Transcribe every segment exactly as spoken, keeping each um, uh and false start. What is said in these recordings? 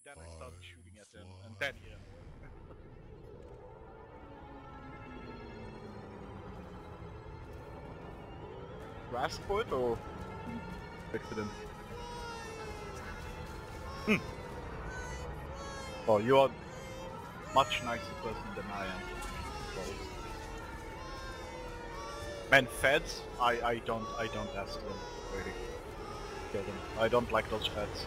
then I started shooting at him, and then he ran away. Asked for it or accident? Hmm. Well, you are much nicer person than I am. So. Man, feds? I I don't I don't ask them really. Kill them. I don't like those feds.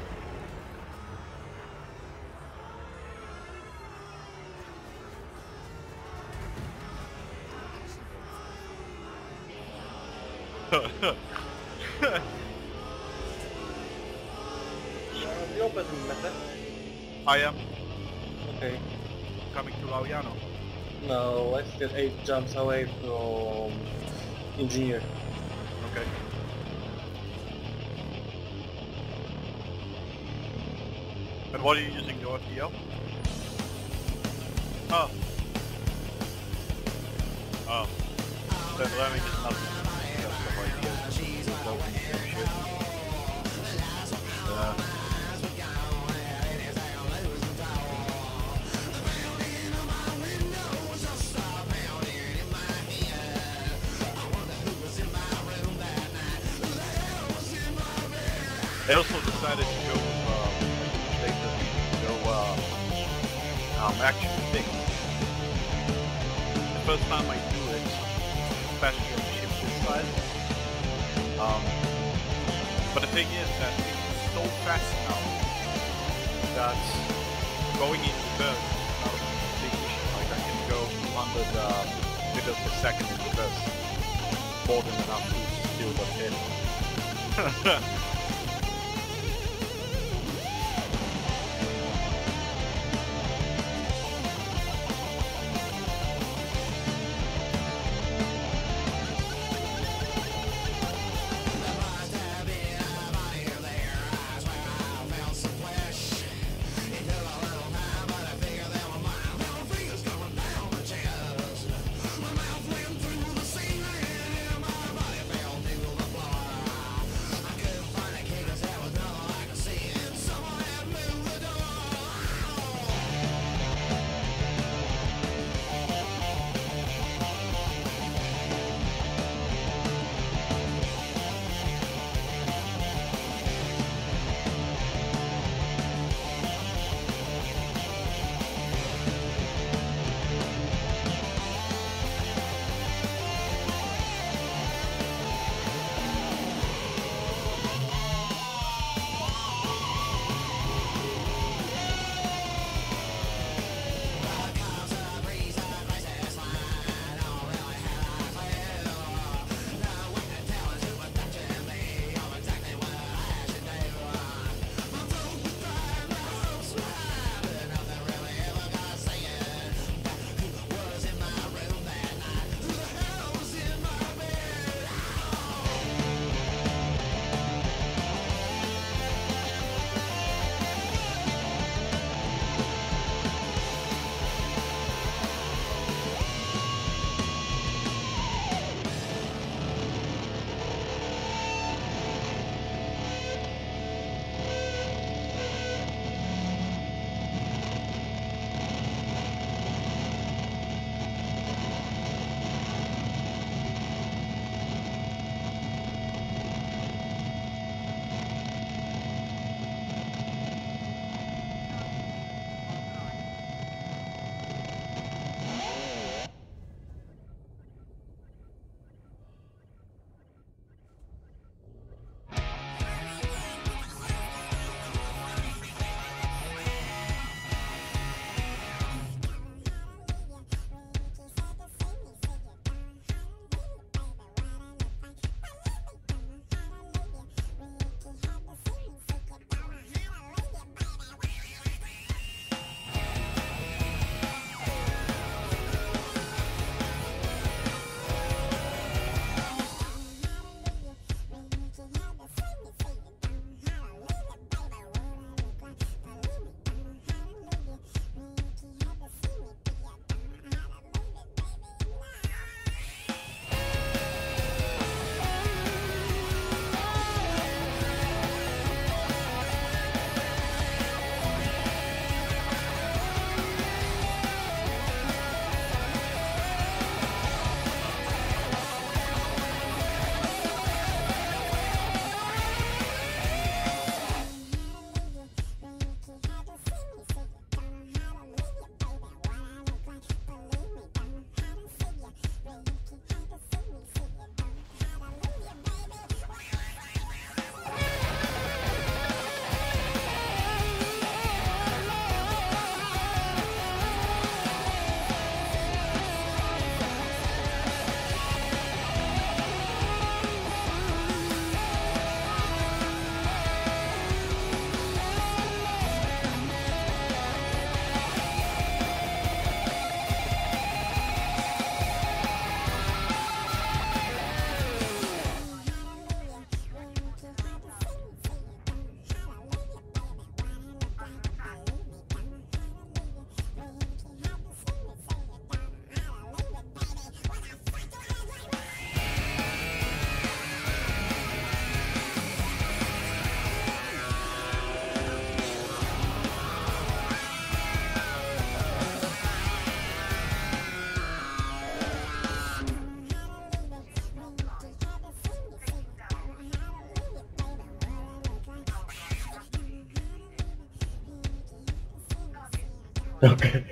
The opposite method. I am Okay. coming to Lauiano. No, I'm still eight jumps away from engineer. Okay. And what are you using the R T L? Oh. Oh. Then learning is not just the idea. It's all the same shit. Uh, I also decided to go, uh, they to go, uh, um, action thing. The first time I do it, especially on the ship side. Um, but the thing is that it's so fast now that going in reverse is not a big issue. Like I can go two hundred uh, meters per second in reverse. More than enough to steal the hit. Okei.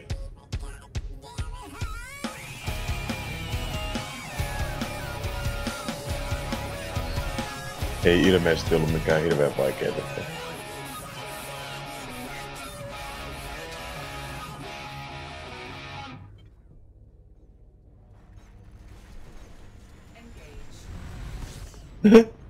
Ei ilmeisesti ollut mikään hirveän vaikea tehtävä. Engage.